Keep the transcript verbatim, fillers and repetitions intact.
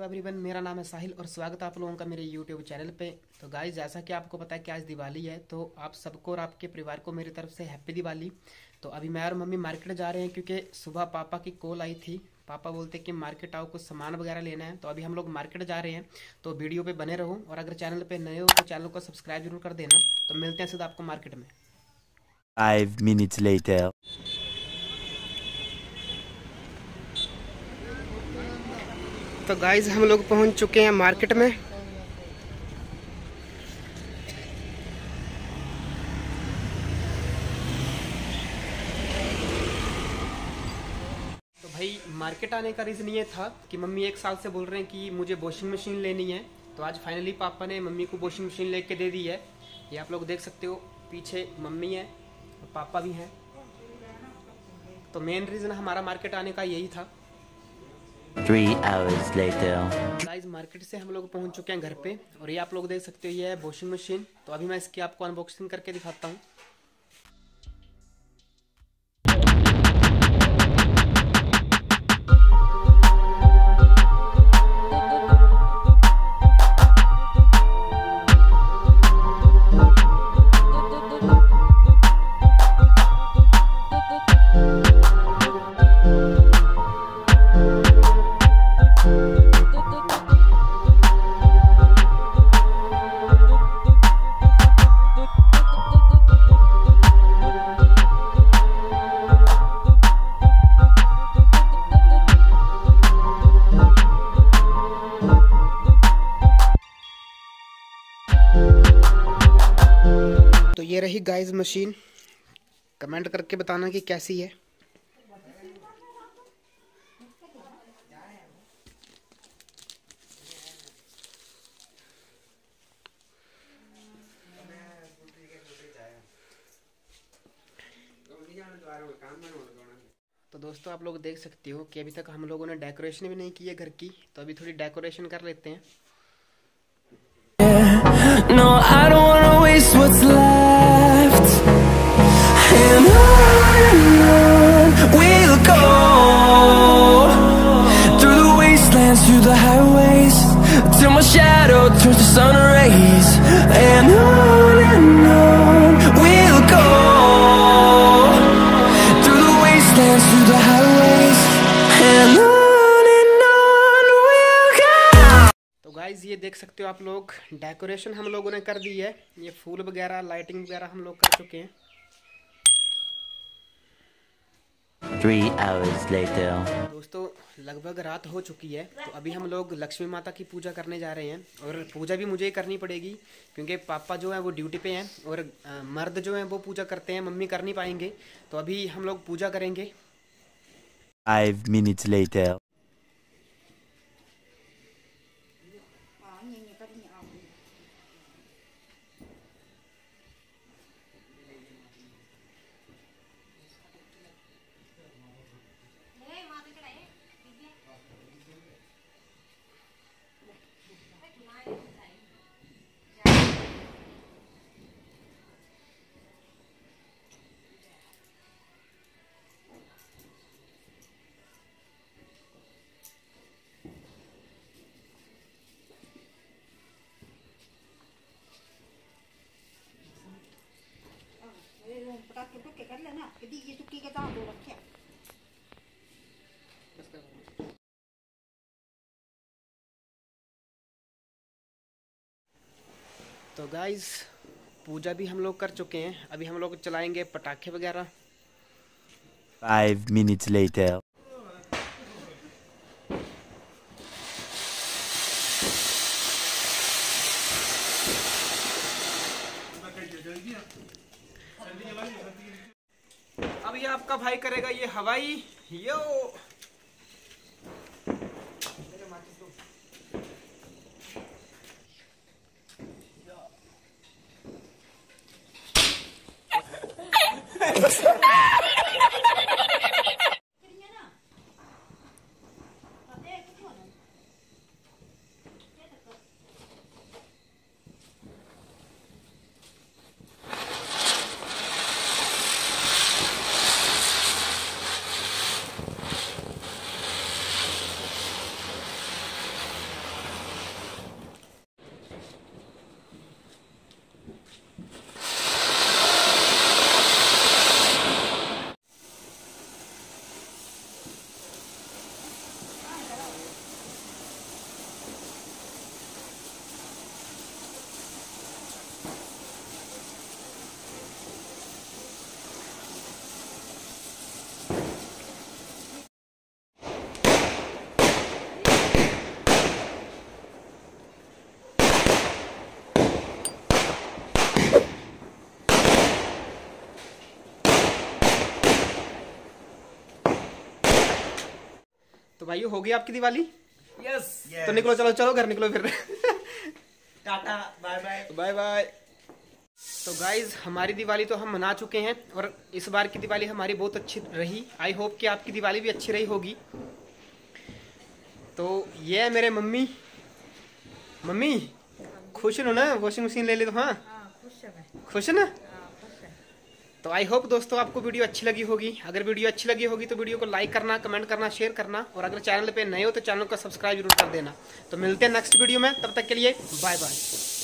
Everyone, मेरा नाम है साहिल और स्वागत है आप लोगों का मेरे यूट्यूब चैनल पे। तो गाइस, जैसा कि आपको पता है कि आज दिवाली है, तो आप सबको और आपके परिवार को मेरी तरफ से हैप्पी दिवाली। तो अभी मैं और मम्मी मार्केट जा रहे हैं क्योंकि सुबह पापा की कॉल आई थी। पापा बोलते कि मार्केट आओ, कुछ सामान वगैरह लेना है। तो अभी हम लोग मार्केट जा रहे हैं, तो वीडियो पे बने रहो और अगर चैनल पे नए हो तो चैनल को सब्सक्राइब जरूर कर देना। तो मिलते हैं सीधा आपको मार्केट में। Five minutes later. तो गाइज, हम लोग पहुंच चुके हैं मार्केट में। तो भाई, मार्केट आने का रीज़न ये था कि मम्मी एक साल से बोल रहे हैं कि मुझे वॉशिंग मशीन लेनी है। तो आज फाइनली पापा ने मम्मी को वॉशिंग मशीन लेके दे दी है। ये आप लोग देख सकते हो, पीछे मम्मी है और पापा भी हैं। तो मेन रीज़न हमारा मार्केट आने का यही था। Three hours later. Guys, market से हम लोग पहुंच चुके हैं घर पे और ये आप लोग देख सकते हो, ये है वॉशिंग मशीन। तो अभी मैं इसकी आपको अनबॉक्सिंग करके दिखाता हूँ। तो ये रही गाइस मशीन। कमेंट करके बताना कि कैसी है। तो दोस्तों, आप लोग देख सकते हो कि अभी तक हम लोगों ने डेकोरेशन भी नहीं की है घर की। तो अभी थोड़ी डेकोरेशन कर लेते हैं। No, I don't wanna waste what's left. And on and on we'll go, through the wastelands, through the highways, till my shadow turns to sun rays. And on and on we'll go, through the wastelands, through the highways, and on. Guys, ये देख सकते हो आप लोग, decoration हम लोगों ने कर दी है। ये फूल वगैरह, लाइटिंग वगैरह हम लोग कर चुके हैं। Three hours later. दोस्तों, लगभग रात हो चुकी है। तो अभी हम लोग लक्ष्मी माता की पूजा करने जा रहे हैं और पूजा भी मुझे ही करनी पड़ेगी क्योंकि पापा जो है वो ड्यूटी पे हैं और आ, मर्द जो है वो पूजा करते हैं, मम्मी कर नहीं पाएंगे। तो अभी हम लोग पूजा करेंगे। Five minutes later. तो गाइस, पूजा भी हम लोग कर चुके हैं। अभी हम लोग चलाएंगे पटाखे वगैरह। Five minutes later. अब ये आपका भाई करेगा ये हवाई यो। तो भाई हो गई आपकी दिवाली? यस तो निकलो, चलो चलो घर निकलो फिर। Tata bye bye bye bye. तो गाइज हमारी दिवाली तो हम मना चुके हैं और इस बार की दिवाली हमारी बहुत अच्छी रही। आई होप कि आपकी दिवाली भी अच्छी रही होगी। तो ये है मेरे मम्मी। मम्मी खुश हो ना, वॉशिंग मशीन ले ले तो? हाँ खुश है ना? तो आई होप दोस्तों आपको वीडियो अच्छी लगी होगी। अगर वीडियो अच्छी लगी होगी तो वीडियो को लाइक करना, कमेंट करना, शेयर करना और अगर चैनल पे नए हो तो चैनल को सब्सक्राइब जरूर कर देना। तो मिलते हैं नेक्स्ट वीडियो में, तब तक के लिए बाय बाय।